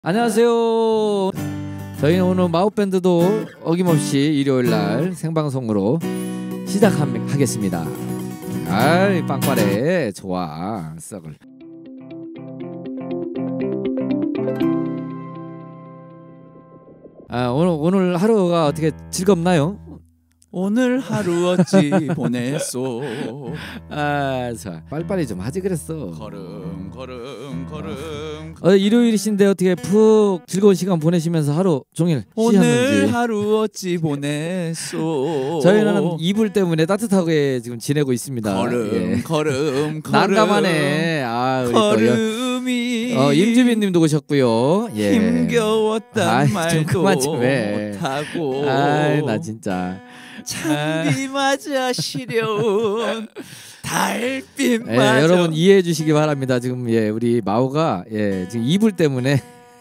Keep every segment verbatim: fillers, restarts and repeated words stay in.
안녕하세요. 저희는 오늘 마우밴드도 어김없이 일요일날 생방송으로 시작하겠습니다. 아이 빵빠레 좋아 썩을. 아 오늘 오늘 하루가 어떻게 즐겁나요? 오늘 하루 어찌 보냈소. 아, 자 빨리빨리 좀 하지 그랬어. 걸음 걸음 걸음. 어, 일요일이신데 어떻게 푹 즐거운 시간 보내시면서 하루 종일 쉬셨는지. 오늘 하루 어찌 보냈소. 저희는 이불 때문에 따뜻하게 지금 지내고 있습니다. 걸음 예. 걸음 걸음. 난감하네. 아, 우리 걸음이. 어, 임주빈님도 오셨고요. 예. 힘겨웠단 아이, 말도 좀 그만 좀 해. 못하고. 아이 나 진짜. 찬비 맞아 시려운 달빛 예, 맞아. 여러분 이해해 주시기 바랍니다. 지금 예 우리 마오가 예 지금 이불 때문에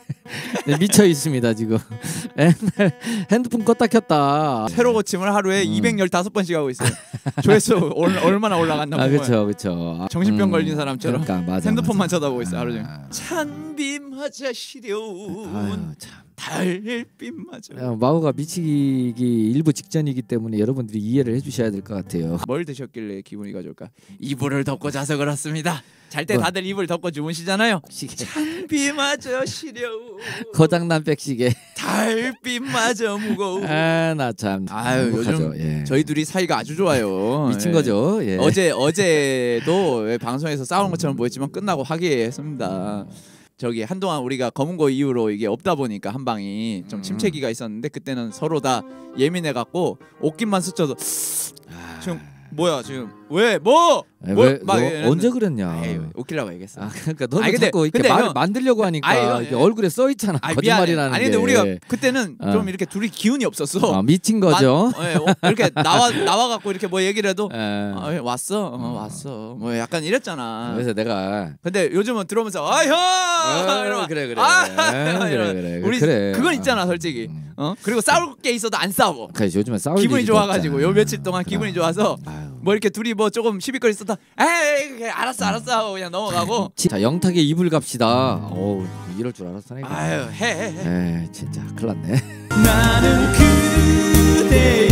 미쳐 있습니다 지금. 맨날 핸드폰 껐다 켰다. 새로 고침을 하루에 음. 이백십오 번씩 하고 있어요. 조회수 올, 얼마나 올라갔나 보면. 아 그렇죠 그렇죠. 정신병 음, 걸린 사람처럼 그러니까, 맞아, 핸드폰만 맞아. 쳐다보고 있어요 하루 종일. 아. 찬비 맞아 시려운 아유, 참. 달빛 맞아. 야, 마오가 미치기 일부 직전이기 때문에 여러분들이 이해를 해주셔야 될 것 같아요. 뭘 드셨길래 기분이 좋을까? 이불을 덮고 자서 그렇습니다. 잘 때 뭐? 다들 이불 덮고 주무시잖아요. 시계. 찬비 맞아 시려운 거장난 백시계. 달빛 맞아 무거운. 아 나 참. 아유 요즘 예. 저희 둘이 사이가 아주 좋아요. 미친 예. 거죠. 예. 어제 어제도 방송에서 싸우는 것처럼 보였지만 끝나고 화기애애했습니다. 저기 한동안 우리가 검은고 이후로 이게 없다 보니까 한 방이 좀 침체기가 있었는데 그때는 서로 다 예민해 갖고 옷깃만 스쳐도 지금 뭐야 지금 왜 뭐? 에, 뭐? 왜, 막 너 이랬는데 언제 그랬냐? 에이, 웃기려고 얘기했어. 아 그러니까 너는 아니, 근데- 자꾸 이렇게 근데 말을 형- 만들려고 하니까 아니, 형, 이게 얼굴에 써 있잖아. 아니, 거짓말이라는 아니 게. 근데 우리가 그때는 어. 좀 이렇게 둘이 기운이 없었어. 아, 미친 거죠. 만- 예, 어, 이렇게 나와 나와 갖고 이렇게 뭐 얘기를 해도 에. 아, 예, 왔어, 어, 왔어. 뭐 약간 이랬잖아. 그래서 내가 근데 요즘은 들어오면서 아 형, 어, 이러면, 그래 그래 아, 그래 이러면 그래 그래 우리 그래. 그건 있잖아 솔직히. 음. 어 그리고 싸울 게 있어도 안 싸워. 그래 요즘에 싸울 기분이 일도 좋아가지고 없잖아. 요 며칠 동안 그럼. 기분이 좋아서 아유. 뭐 이렇게 둘이 뭐 조금 시비거리 있었다. 에이 그래, 알았어 알았어 하고 그냥 넘어가고. 자 영탁의 이불 갑시다. 어우 이럴 줄 알았어 내가. 아유 해. 해. 에 진짜 큰일 났네. 나는 그대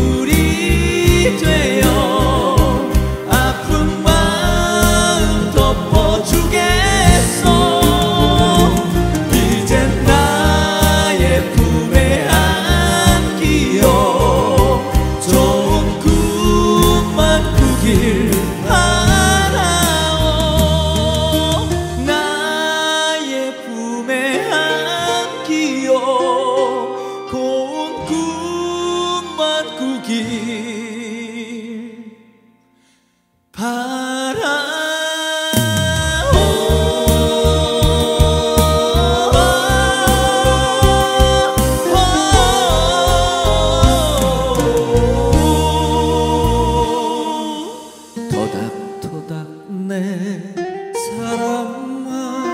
이불이 되어 아픈 마음 덮어주겠어. 이젠 나의 품에 안기어 좋은 꿈만 꾸길 바라오. 나의 품에 안기어 고운 꿈만 꾸길 바라오. 토닥토닥 내 사랑아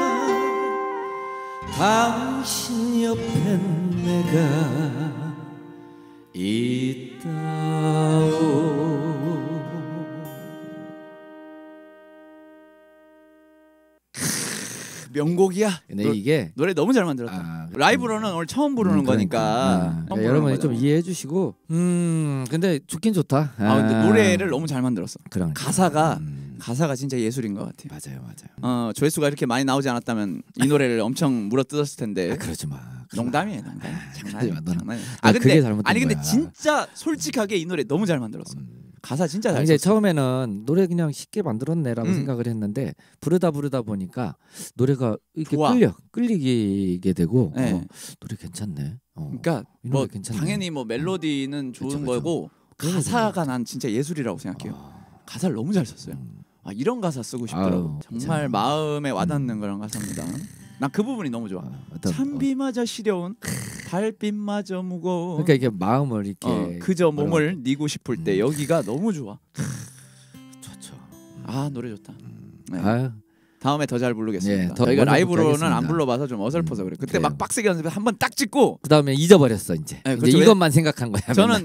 당신 옆에 내가 있다오. 명곡이야. 근데 노, 이게 노래 너무 잘 만들었다. 아, 라이브로는 오늘 처음 부르는 음, 그러니까. 거니까. 아, 처음 부르는 여러분이 좀 거잖아. 이해해 주시고 음 근데 좋긴 좋다. 아 근데 노래를 너무 잘 만들었어. 그런 가사가 음, 가사가 진짜 예술인 것 같아. 맞아요 맞아요. 어 조회수가 이렇게 많이 나오지 않았다면 이 노래를 엄청 물어뜯었을 텐데. 아, 그러지 마. 농담이에요, 농담. 그러지 마, 장난이야, 너는. 장난이야. 아, 아 그게 근데 잘못된 아니 근데 거야. 진짜 솔직하게 이 노래 너무 잘 만들었어. 음. 가사 진짜 잘 이제 썼어. 처음에는 노래 그냥 쉽게 만들었네라고 음. 생각을 했는데 부르다 부르다 보니까 노래가 이렇게 좋아. 끌려 끌리게 되고 네. 어, 노래 괜찮네. 어. 그러니까 이 노래 뭐 괜찮네. 당연히 뭐 멜로디는 좋은 그쵸, 그쵸. 거고 그런 가사가 난 진짜 예술이라고 생각해요. 아, 가사를 너무 잘 썼어요. 음. 아 이런 가사 쓰고 싶더라고. 아유, 정말 괜찮아. 마음에 와닿는 음. 그런 가사입니다. 난 그 부분이 너무 좋아. 아, 어떤- 어, 찬비마저 시려운 달빛마저 무거워. 그러니까 이게 마음을 이렇게 어, 그저 뭐라고 몸을 니고 싶을 때 음. 여기가 너무 좋아. 좋죠. 아 노래 좋다. 음. 네. 아유, 다음에 더 잘 부르겠습니다. 예, 더 저희가 먼저 라이브로는 부탁하겠습니다. 안 불러봐서 좀 어설퍼서 음, 그래. 그때 그래요. 막 빡세게 연습해 한번 딱 찍고 그다음에 잊어버렸어 이제. 네, 이제 그렇죠. 이것만 생각한 거야. 저는 맨날.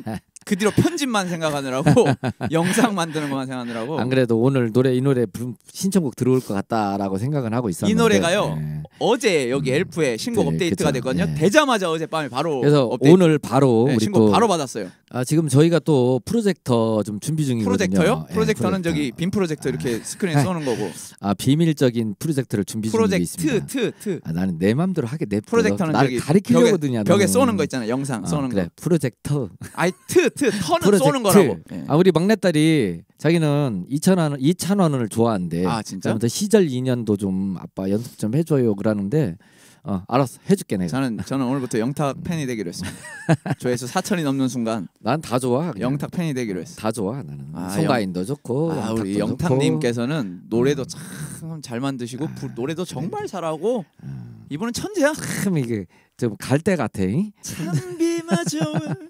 그 뒤로 편집만 생각하느라고 영상 만드는 것만 생각하느라고. 안 그래도 오늘 노래 이 노래 신청곡 들어올 것 같다라고 생각은 하고 있었는데 이 노래가요. 네. 어제 여기 엘프에 신곡 네, 업데이트가 그쵸. 됐거든요. 네. 되자마자 어젯밤에 바로 그래서 업데이트. 오늘 바로 네, 우리 신곡 또 바로 받았어요. 아, 지금 저희가 또 프로젝터 좀 준비 중이거든요. 프로젝터요? 예, 프로젝터는 프로젝터. 저기 빔 프로젝터 이렇게 스크린에 쏘는 거고. 아 비밀적인 프로젝터를 준비 중에 있습니다. 프로젝트 트 트. 아, 나는 내 맘대로 하게 내 프로젝터는 나를 저기 가리키려고 드냐 벽에 너는. 쏘는 거 있잖아요. 영상 아, 쏘는 그래 거. 프로젝터. 아이 트 트 터는 프로젝트. 쏘는 거라고. 예. 아 우리 막내딸이 자기는 이찬원 이찬원을 좋아한대. 아 진짜? 그러면서 시절 인연도 좀 아빠 연습 좀 해줘요 그러는데 어 알았어 해줄게 내가. 저는 저는 오늘부터 영탁 팬이 되기로 했습니다. 조회수 사천이 넘는 순간 난 다 좋아. 그냥. 영탁 팬이 되기로 했어. 다 좋아 나는. 아, 송가인도 좋고. 아 우리 영탁도 좋고. 영탁님께서는 노래도 참 잘 만드시고 아, 부, 노래도 정말 잘하고 음. 이분은 천재야. 참 이게 좀 갈 때 같아. 잉? 찬비마저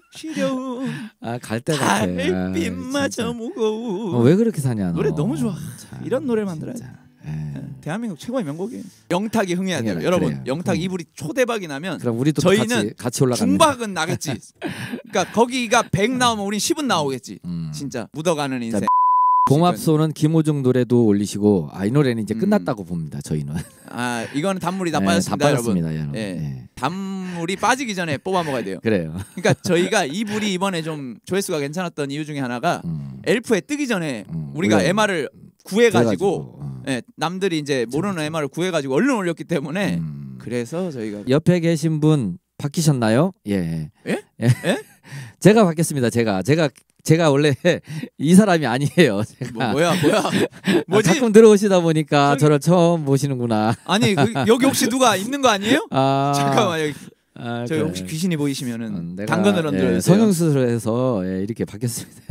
시려운 아 갈 때 같아. 달빛마저 아, 무거운. 어, 왜 그렇게 사냐 너. 노래 너무 좋아. 참, 이런 노래 만들어야 돼. 진짜. 에이. 대한민국 최고의 명곡이에요. 영탁이 흥해야 돼요. 흥해라, 여러분 그래요. 영탁 음. 이불이 초대박이 나면 그럼 우리도 저희는 같이 같이 올라갑니다. 중박은 나겠지. 그러니까 거기가 백 나오면 우린 십은 나오겠지. 음. 진짜 묻어가는 인생. 봉합소는 김호중 노래도 올리시고 아 이 노래는 이제 음. 끝났다고 봅니다. 저희는. 아 이거는 단물이 다 네, 빠졌습니다, 다 여러분. 빠졌습니다, 여러분. 예. 네. 단물이 빠지기 전에 뽑아 먹어야 돼요. 그래요. 그러니까 저희가 이불이 이번에 좀 조회수가 괜찮았던 이유 중에 하나가 음. 엘프에 뜨기 전에 음, 우리가 우리가 엠알을 구해가지고 어. 예, 남들이 이제 모르는 엠알을 구해가지고 얼른 올렸기 때문에 음. 그래서 저희가 옆에 계신 분 바뀌셨나요? 예. 예? 예? 예? 제가 바뀌었습니다. 제가 제가 제가 원래 이 사람이 아니에요. 제가 뭐, 뭐야 뭐야 아, 뭐지? 가끔 들어오시다 보니까 저기- 저를 처음 보시는구나. 아니 그, 여기 혹시 누가 있는 거 아니에요? 아 잠깐만 여기 아, 저기 그래. 혹시 귀신이 보이시면은 음, 내가, 당근을 예, 얹어주세요. 성형수술해서 예, 이렇게 바뀌었습니다.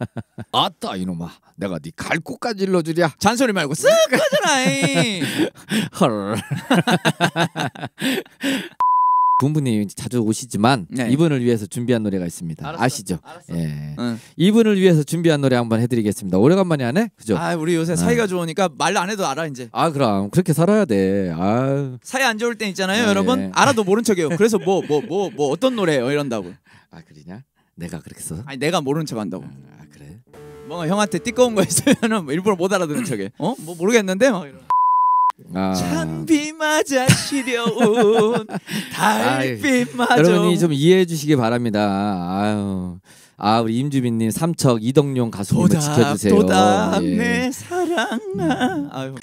아따 이놈아, 내가 네 갈고까지 일러주랴. 잔소리 말고 쓱 하잖아. 헐. 군부님 자주 오시지만 네. 이분을 위해서 준비한 노래가 있습니다. 알았어. 아시죠? 알았어. 예. 응. 이분을 위해서 준비한 노래 한번 해드리겠습니다. 오래간만에 하네, 그죠? 아 우리 요새 사이가 좋으니까 말 안 해도 알아 이제. 아 그럼 그렇게 살아야 돼. 아, 사이 안 좋을 땐 있잖아요, 네. 여러분. 알아도 모른 척해요. 그래서 뭐 뭐 뭐 뭐 어떤 노래예요 이런다고. 아 그러냐? 내가 그렇게 써? 아니 내가 모른 척한다고. 아 그래? 뭔가 형한테 띠꺼운 거 있으면은 일부러 못 알아듣는 척해. 어? 뭐 모르겠는데 막 이러. 아. 찬비 맞아 시려운 달빛 맞아. 여러분이 좀 이해해 주시기 바랍니다. 아유. 아 우리 임주빈님 삼척 이덕용 가수님을 지켜주세요. 도답 예. 내 사랑아. 아유.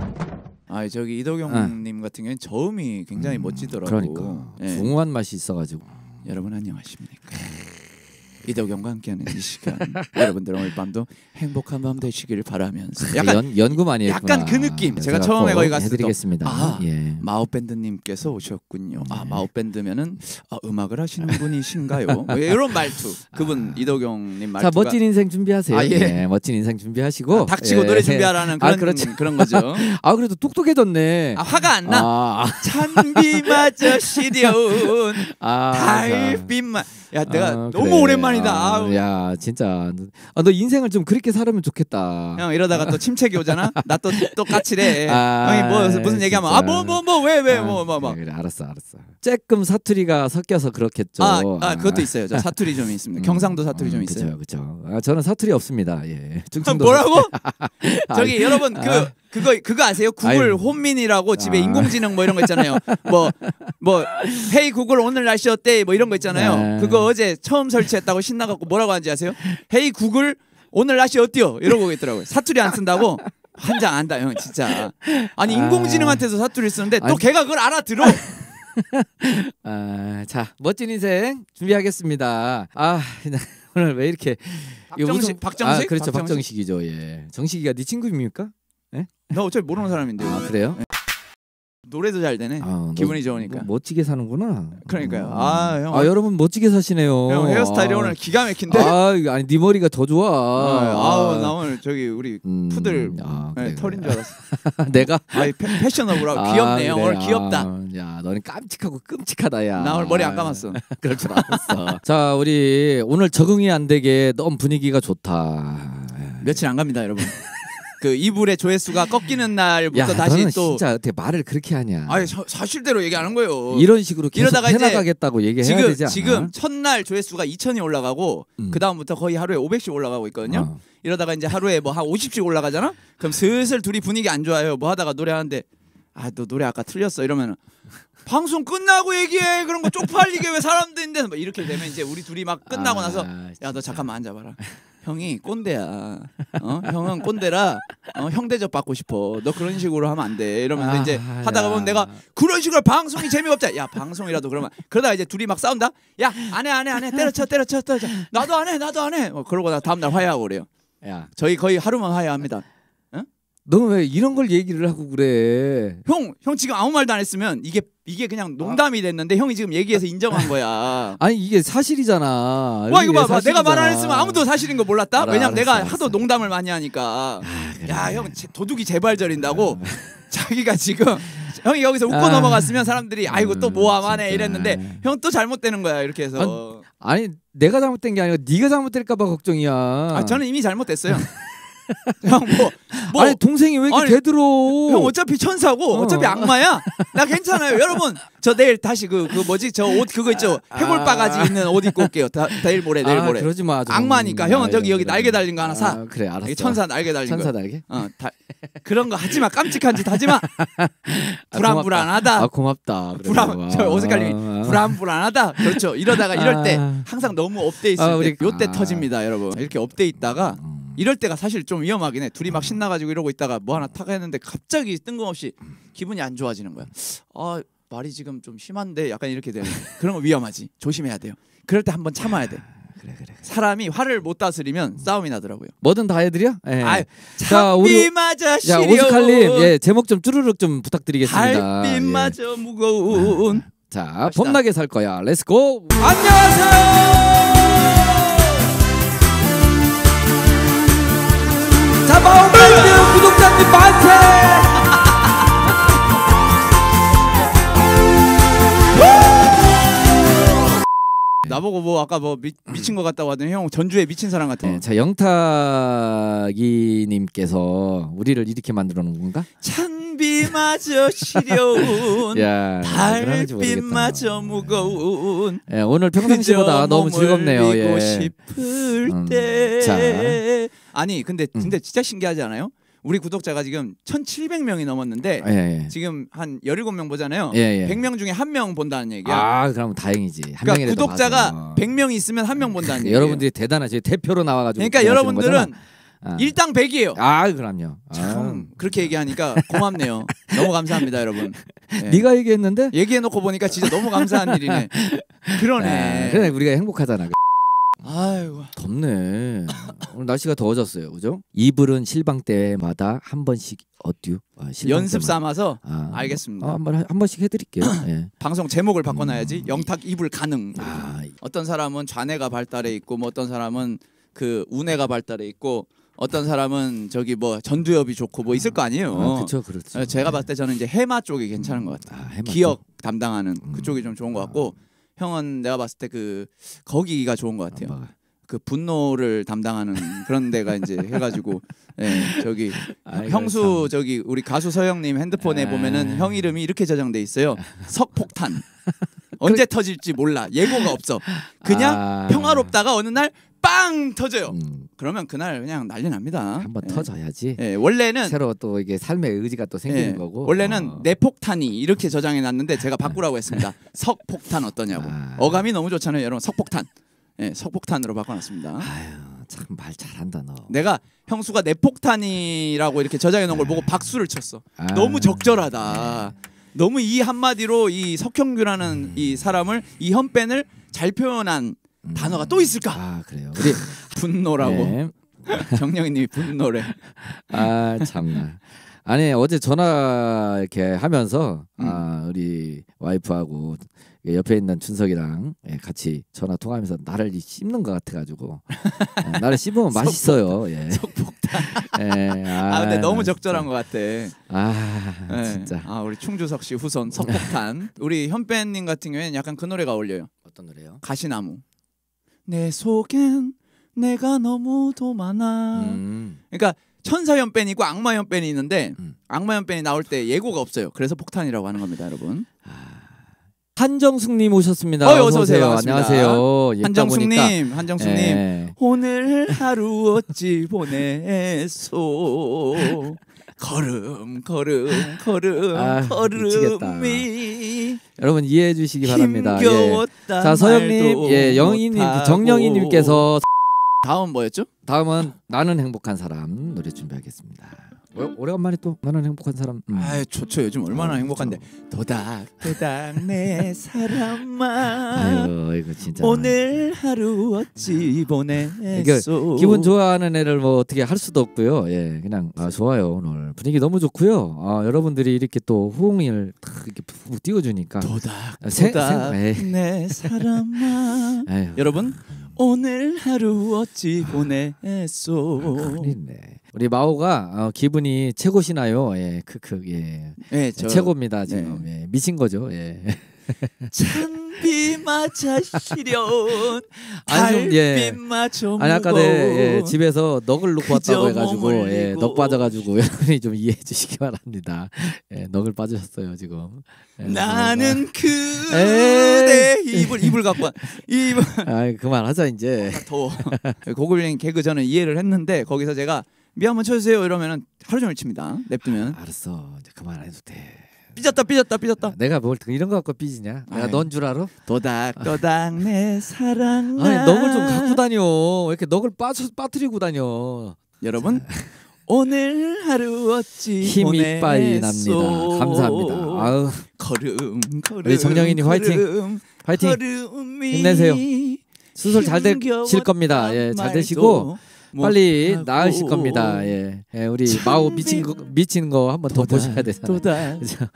아 저기 이덕용님 같은 경우는 저음이 굉장히 음, 멋지더라고. 그러니까 예. 중후한 맛이 있어가지고. 여러분 안녕하십니까. 이덕용과 함께하는 이 시간 여러분들 오늘 밤도 행복한 밤 되시길 바라면서 약간 연, 연구 많이 했구나. 약간 그 느낌. 제가 제가 처음에 꼭 거기 갔을 때 해드리겠습니다. 아, 예. 마오밴드님께서 오셨군요. 아 네. 마오밴드면은 아, 음악을 하시는 분이신가요? 뭐 이런 말투. 그분 이덕용님 말투가. 자 멋진 인생 준비하세요. 아, 예. 예, 멋진 인생 준비하시고. 아, 닥치고 예. 노래 준비하라는 그런 아, 그렇죠. 그런 거죠. 아 그래도 똑똑해졌네. 아 화가 안 나. 아, 찬비마저 시려운 아, 달빛만. 야 내가 아, 너무 그래. 오랜만이다. 아, 아우. 야 진짜. 아, 너 인생을 좀 그렇게 살으면 좋겠다. 형 이러다가 또 침체기 오잖아. 나 또 또 까칠해. 아, 형이 뭐 무슨 얘기하면 진짜. 아 뭐 뭐 뭐 왜 왜 뭐 뭐 뭐. 그래, 그래, 알았어 알았어. 쬐끔 사투리가 섞여서 그렇겠죠. 아, 아 그것도 있어요. 저 사투리 좀 있습니다. 경상도 사투리 좀 있어요. 그렇죠, 그렇죠. 아, 저는 사투리 없습니다. 예. 충청도 뭐라고? 아, 저기 여러분 그 아. 그거 그거 아세요? 구글 아유. 홈민이라고 집에 아. 인공지능 뭐 이런 거 있잖아요. 뭐 뭐 헤이 구글 오늘 날씨 어때? 뭐 이런 거 있잖아요. 네. 그거 어제 처음 설치했다고 신나갖고 뭐라고 하는지 아세요? 헤이 구글 오늘 날씨 어때요? 이러고 있더라고요. 사투리 안 쓴다고 환장 안다 형 진짜. 아니 아. 인공지능한테서 사투리 쓰는데 또 아니. 걔가 그걸 알아들어. 아, 자 멋진 인생 준비하겠습니다. 아 오늘 왜 이렇게 이거 박정식 무슨- 박정식? 아, 그렇죠 박정식? 박정식이죠. 예. 정식이가 네 친구입니까? 나 어차피 모르는 사람인데요. 아 그래요? 노래도 잘 되네. 아, 기분이 너- 좋으니까. 뭐, 멋지게 사는구나. 그러니까요. 음. 아, 형. 아 여러분 멋지게 사시네요. 형 헤어스타일이 아. 오늘 기가 막힌데. 아 이거 아니 네 머리가 더 좋아. 아, 아우 나 오늘 저기 우리 음, 푸들 아, 네, 그래, 털인 그래. 줄 알았어. 내가 아이 패, 패셔너블하고 아, 귀엽네요. 그래. 오늘 귀엽다. 아, 야, 너는 깜찍하고 끔찍하다, 야. 나 오늘 머리 안 감았어. 그럴 줄 알았어. 자, 우리 오늘 적응이 안 되게 너무 분위기가 좋다. 며칠 안 갑니다, 여러분. 그 이불의 조회수가 꺾이는 날부터 야, 다시 너는 또 진짜 어떻게 말을 그렇게 하냐? 아니 사- 사실대로 얘기하는 거예요. 이런 식으로 계속 이러다가 이제 해나가겠다고 얘기해야 지금 되지 않아? 지금 첫날 조회수가 이천이 올라가고 음. 그 다음부터 거의 하루에 오백씩 올라가고 있거든요. 어. 이러다가 이제 하루에 뭐 한 오십씩 올라가잖아. 그럼 슬슬 둘이 분위기 안 좋아요. 뭐 하다가 노래하는데 아 너 노래 아까 틀렸어 이러면 방송 끝나고 얘기해. 그런 거 쪽팔리게 왜 사람들인데 뭐 이렇게 되면 이제 우리 둘이 막 끝나고 아, 나서 야 너 잠깐만 앉아봐라. 형이 꼰대야. 어? 형은 꼰대라. 어? 형 대접 받고 싶어. 너 그런 식으로 하면 안 돼. 이러면서 아, 이제 하다가 야. 보면 내가 그런 식으로 방송이 재미없자. 야 방송이라도 그러면 그러다가 이제 둘이 막 싸운다. 야 안 해 안 해 안 해 때려쳐 때려쳐 때려쳐. 나도 안 해 나도 안 해. 어, 그러고 나 다음 날 화해하고 그래요. 야, 저희 거의 하루만 화해합니다. 너 왜 이런 걸 얘기를 하고 그래? 형, 형 지금 아무 말도 안 했으면 이게 이게 그냥 농담이 됐는데 형이 지금 얘기해서 인정한 거야. 아니 이게 사실이잖아. 와 이거 이게 봐봐. 내가 말 안 사실이잖아. 했으면 아무도 사실인 거 몰랐다. 알아, 왜냐면 알았어, 내가 알았어. 하도 농담을 많이 하니까. 아, 그래. 야 형 도둑이 제발 저린다고 자기가 지금 형이 여기서 웃고 아. 넘어갔으면 사람들이 아이고 또 음, 모함하네 진짜. 이랬는데 형 또 잘못되는 거야 이렇게 해서. 아니 내가 잘못된 게 아니라 네가 잘못될까봐 걱정이야. 아 저는 이미 잘못됐어요. 형 뭐 뭐. 아니 동생이 왜 이렇게 아니, 대들어? 형 어차피 천사고 어. 어차피 악마야. 나 괜찮아요. 여러분 저 내일 다시 그 그 뭐지 저 옷 그거 있죠. 해골 바가지 있는 옷 입고 올게요. 다, 내일 모레 내일 아, 모레. 그러지 마. 좀. 악마니까 형은 저기 여기 그래. 날개 달린 거 하나 사. 아, 그래 알았어. 이게 천사 날개 달린 천사 거. 날개? 어, 다, 그런 거 하지 마. 깜찍한 짓 하지 마. 불안불안하다. 아 고맙다. 그래도. 불안 저 어색할리 아, 불안불안하다. 그렇죠. 이러다가 이럴 때 아. 항상 너무 업돼 있을 아, 때 우리- 요때 아. 터집니다, 여러분. 이렇게 업돼 있다가 음. 이럴 때가 사실 좀 위험하긴 해. 둘이 막 신나가지고 이러고 있다가 뭐 하나 타가 했는데 갑자기 뜬금없이 기분이 안 좋아지는 거야. 아 말이 지금 좀 심한데 약간 이렇게 되는 그런 거 위험하지. 조심해야 돼요. 그럴 때 한번 참아야 돼. 그래 그래. 사람이 화를 못 다스리면 싸움이 나더라고요. 뭐든 다 해드려? 예. 아, 자, 우리- 참비마저 야 시려운 오스칼님, 예 제목 좀 쭈르륵 좀 부탁드리겠습니다. 예. 달빛마저 무거운. 자 갑시다. 봄나게 살 거야. 렛츠고. 안녕하세요. 자바오밴드 구독자님 만세. 나보고 뭐 아까 뭐 미, 미친 것 같다고 하더니 형 전주에 미친 사람 같아. 네, 자 영탁이님께서 우리를 이렇게 만들어 놓은 건가? 찬비마저 시려운 야, 그런지 달빛마저 모르겠다. 무거운 예, 오늘 평상시보다 그저 너무 즐겁네요. 머물고 예. 싶을 음, 때. 자. 아니 근데 음. 근데 진짜 신기하지 않아요? 우리 구독자가 지금 천칠백 명이 넘었는데 예, 예. 지금 한 열일곱 명 보잖아요. 예, 예. 백 명 중에 한 명 본다는 얘기야. 아, 그럼 다행이지. 한 그러니까 명이라도 구독자가 봐서. 백 명이 있으면 한 명 본다는 얘기예요. 여러분들이 대단하지. 대표로 나와가지고. 그러니까 하시는 여러분들은 거잖아. 아. 일당백이에요. 아, 그럼요. 참 그렇게 얘기하니까 고맙네요. 너무 감사합니다, 여러분. 네. 네가 얘기했는데? 얘기해놓고 보니까 진짜 너무 감사한 일이네. 그러네. 아, 그래 우리가 행복하잖아. 아이고. 덥네. 오늘 날씨가 더워졌어요, 그죠? 이불은 실방 때마다 한 번씩 어듀 아, 실방 연습 때마다. 삼아서 아, 알겠습니다. 어, 한번 한 번씩 해드릴게요. 예. 방송 제목을 바꿔놔야지. 영탁 이불 가능. 아, 어떤 사람은 좌뇌가 발달해 있고, 뭐 어떤 사람은 그 우뇌가 발달해 있고, 어떤 사람은 저기 뭐 전두엽이 좋고 뭐 있을 거 아니에요. 아, 그렇죠, 그렇죠. 제가 봤을 때 저는 이제 해마 쪽이 괜찮은 것 같아요. 아, 해마 기억 쪽? 담당하는 음. 그쪽이 좀 좋은 것 같고, 형은 내가 봤을 때 그 거기가 좋은 것 같아요. 아, 그 분노를 담당하는 그런 데가 이제 해가지고 예, 저기 아이고, 형수 저기 우리 가수 서영님 핸드폰에 아. 보면은 형 이름이 이렇게 저장돼 있어요. 석폭탄. 언제 터질지 몰라. 예고가 없어. 그냥 아. 평화롭다가 어느 날 빵 터져요. 음, 그러면 그날 그냥 난리 납니다. 한번 예. 터져야지. 예, 원래는 새로 또 이게 삶의 의지가 또 생기는 예, 거고. 원래는 어. 내폭탄이 이렇게 저장해 놨는데 제가 바꾸라고 했습니다. 석폭탄 어떠냐고. 아. 어감이 너무 좋잖아요, 여러분. 석폭탄. 예, 석폭탄으로 바꿔놨습니다. 아유, 참 말 잘한다 너. 내가 형수가 내폭탄이라고 이렇게 저장해 놓은 걸 보고 박수를 쳤어. 아. 너무 적절하다. 너무 이 한마디로 이 석형규라는 이 사람을 이 현밴을 잘 표현한 음. 단어가 또 있을까? 아 그래요. 우리 분노라고. 네. 정영희님이 분노래. 아 참나. 아니 어제 전화 이렇게 하면서 음. 아 우리 와이프하고 옆에 있는 준석이랑 예, 같이 전화 통화하면서 나를 이 씹는 것 같아가지고 예, 나를 씹으면 맛있어요. 예. 석폭탄. 예, 아 근데 너무 진짜. 적절한 것 같아. 아 예. 진짜. 아 우리 충주석 씨 후손 석폭탄. 우리 현밴님 같은 경우에는 약간 그 노래가 어울려요. 어떤 노래요? 가시나무. 내 속엔 내가 너무도 많아. 음. 그러니까 천사연변이 있고 악마연변이 있는데 음. 악마연변이 나올 때 예고가 없어요. 그래서 폭탄이라고 하는 겁니다, 여러분. 한정숙님 오셨습니다. 어, 어서 오세요. 안녕하세요. 한정숙님, 한정숙님. 예. 오늘 하루 어찌 보냈소? 걸음, 걸음, 걸음, 아, 걸음이 여러분 이해해 주시기 바랍니다. 예. 힘겨웠다. 자 서영님, 예, 영희님, 못하고. 정영희님께서 다음 뭐였죠? 다음은 나는 행복한 사람 노래 준비하겠습니다. 오, 오래간만에 또 나는 행복한 사람. 음. 아, 좋죠. 요즘 얼마나 어, 행복한데. 도닥 도닥 내 사람아. 아유 이거 진짜 오늘 하루 어찌 보냈소? 기분 좋아하는 애를 뭐 어떻게 할 수도 없고요. 예, 그냥 아, 좋아요. 오늘 분위기 너무 좋고요. 아, 여러분들이 이렇게 또 호응을 탁 이렇게 푹 띄워주니까. 도닥 생- 도닥 생- 내 사람아. 에휴. 여러분 오늘 하루 어찌 보냈소? 큰일이네. 우리 마오가 어, 기분이 최고시나요? 예, 크크 예. 네, 저 최고입니다 지금. 예, 미친 거죠. 예. 찬비 맞아 시련 아니, 좀, 예. 달빛 맞아 아니 아까 내 예, 집에서 넋을 놓고 그저 왔다고 해가지고 예, 머물리고. 넋 빠져가지고 여러분이 좀 이해해 주시기 바랍니다. 예, 넋을 빠지셨어요 지금. 예, 나는 그대 에이. 이불 이불 갖고 와 이불 아 그만하자 이제. 더워. 고글링 개그 저는 이해를 했는데 거기서 제가 미 한번 쳐주세요 이러면은 하루 종일 칩니다. 냅두면 알았어 이제 그만해도 돼. 삐졌다 삐졌다 삐졌다. 내가 뭘 이런 거 갖고 삐지냐? 내가 아이. 넌 줄 알아? 도닥 도닥 내 사랑아. 아니 넋을 좀 갖고 다녀. 왜 이렇게 넋을 빠져 빠뜨리고 다녀. 여러분 오늘 하루 어찌 힘이 빠이 보냈소? 납니다. 감사합니다. 아우 걸음 걸음 우리 정영희님 화이팅! 걸음, 화이팅. 걸음이 힘내세요. 수술 잘 되실 겁니다. 예, 잘 되시고 빨리 못하고. 나으실 겁니다. 예, 예 우리 마오 미친 거 미친 거 한번 더 도다, 보셔야 되잖아요. 도다. 그죠?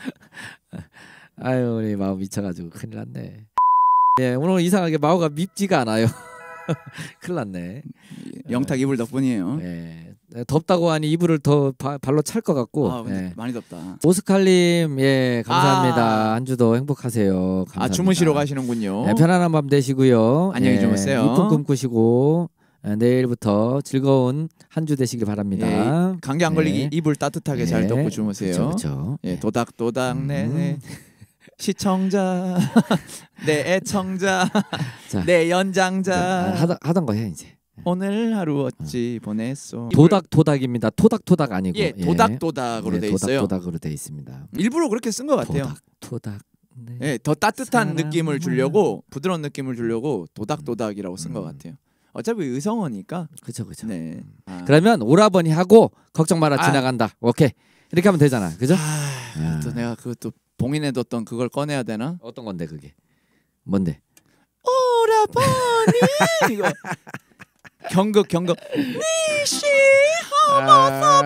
아유 우리 마오 미쳐가지고 큰일 났네. 예 오늘 이상하게 마오가 밉지가 않아요. 큰일 났네. 영탁 이불 덕분이에요. 예 덥다고 하니 이불을 더 바, 발로 찰 것 같고. 아, 근데 예. 많이 덥다. 오스칼님 예 감사합니다. 아. 한 주도 행복하세요. 감사합니다. 아 주무시러 가시는군요. 네, 편안한 밤 되시고요. 안녕히 예, 주무세요. 이쁜 꿈 꾸시고 예, 내일부터 즐거운 한 주 되시길 바랍니다. 예, 감기 안 걸리기 네. 이불 따뜻하게 잘 덮고 주무세요. 그렇죠. 예, 도닥 도닥 내 음. 시청자, 내 애청자, 자, 내 연장자. 자, 하던 하던 거 해 이제. 오늘 하루 어찌 보냈소? 도닥 도닥입니다. 토닥 토닥 아니고. 예, 도닥 도닥으로 예, 돼 도닥 있어요. 도닥으로 돼 있습니다. 일부러 그렇게 쓴 것 같아요. 도닥 토닥. 네. 예, 더 따뜻한 사랑아. 느낌을 주려고 부드러운 느낌을 주려고 도닥도닥이라고 쓴 것 음. 같아요. 어차피 의성어니까. 그렇죠 그렇죠. 네. 아. 그러면 오라버니 하고 걱정 마라 아. 지나간다. 오케이 이렇게 하면 되잖아. 그죠? 아, 또 내가 그것도 봉인해뒀던 그걸 꺼내야 되나? 어떤 건데 그게? 뭔데? 오라버니 이거 경극 경극 니시 아,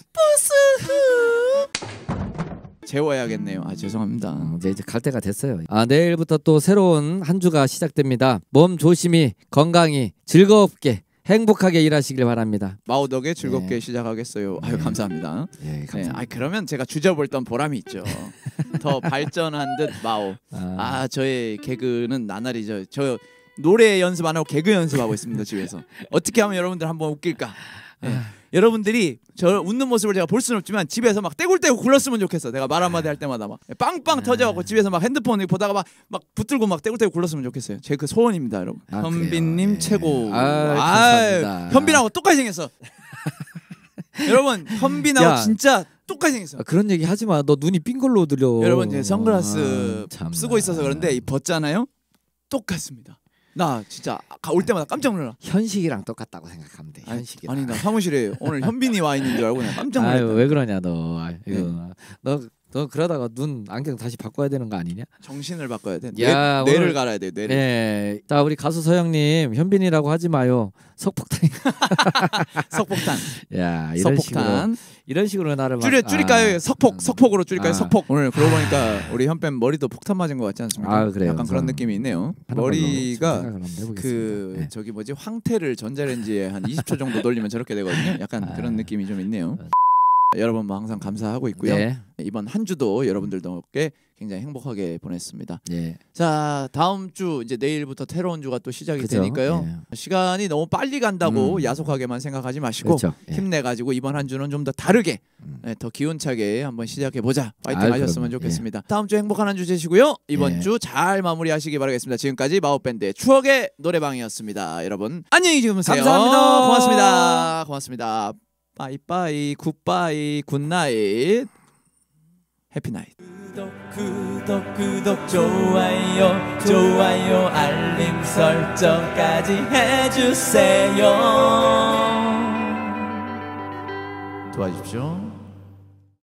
재워야겠네요. 아 죄송합니다. 어, 이제 이제 갈 때가 됐어요. 아 내일부터 또 새로운 한 주가 시작됩니다. 몸 조심히 건강히 즐겁게 행복하게 일하시길 바랍니다. 마오 덕에 즐겁게 네. 시작하겠어요. 아유 네. 감사합니다. 예, 네, 감사합니다. 아 그러면 제가 주저볼던 보람이 있죠. 더 발전한 듯 마오. 아, 아 저의 개그는 나날이죠. 저 노래 연습 안 하고 개그 연습하고 있습니다 집에서. 어떻게 하면 여러분들 한번 웃길까? 네. 여러분들이 저 웃는 모습을 제가 볼 수는 없지만 집에서 막 떼굴떼굴 굴렀으면 좋겠어. 내가 말 한마디 할 때마다 막 빵빵 터져갖고 집에서 막 핸드폰 보다가 막, 막 붙들고 막 떼굴떼굴 굴렀으면 좋겠어요. 제 그 소원입니다 여러분. 아, 현빈님 그래요? 예. 최고. 아유, 아유, 감사합니다. 현빈하고 똑같이 생겼어. 여러분 현빈하고 야. 진짜 똑같이 생겼어. 아, 그런 얘기 하지 마. 너 눈이 삔 걸로 들려. 여러분 제 선글라스 아, 참나. 쓰고 있어서 그런데 이 벗잖아요. 똑같습니다. 나 진짜 가- 올 때마다 깜짝 놀라. 현식이랑 똑같다고 생각하면 돼. 아니, 현식이랑. 아니 나 사무실에 오늘 현빈이 와 있는 줄 알고 그냥 깜짝 놀랐다. 아유 왜 그러냐 너. 아유, 네. 이거. 너, 너 그러다가 눈 안경 다시 바꿔야 되는 거 아니냐? 정신을 바꿔야 돼. 야, 뇌, 뇌를 오늘- 갈아야 돼. 뇌를. 네. 자 우리 가수 서영님 현빈이라고 하지 마요. 석폭탄. 석폭탄. 야 이런 식으로 석폭탄. 이런 식으로 나를 막- 줄여 줄일까요? 아, 석폭. 음. 석폭으로 줄일까요? 아. 석폭. 오늘 그러고 보니까 우리 현빈 머리도 폭탄 맞은 것 같지 않습니까? 아, 그래요. 약간 그런 그래서 느낌이 있네요. 하는 걸로 좀 머리가 생각을 한번 해보겠습니다. 그 네. 저기 뭐지 황태를 전자레인지에 한 이십 초 정도 돌리면 저렇게 되거든요. 약간 아. 그런 느낌이 좀 있네요. 어. 여러분 뭐 항상 감사하고 있고요. 네. 이번 한 주도 여러분들도 꽤 굉장히 행복하게 보냈습니다. 예. 자 다음 주 이제 내일부터 새로운 주가 또 시작이 그죠? 되니까요. 예. 시간이 너무 빨리 간다고 음. 야속하게만 생각하지 마시고 그렇죠. 예. 힘내가지고 이번 한 주는 좀 더 다르게 음. 네, 더 기운차게 한번 시작해 보자. 파이팅 아유, 하셨으면 그럼요. 좋겠습니다. 다음 주 행복한 한 주 되시고요. 이번 예. 주 잘 마무리하시기 바라겠습니다. 지금까지 마오밴드의 추억의 노래방이었습니다. 여러분 안녕히 주무세요. 감사합니다. 고맙습니다. 고맙습니다. 빠이빠이 굿바이 굿나잇 해피나잇. 구독 구독 구독 좋아요 좋아요 알림 설정까지 해주세요. 도와주십시오.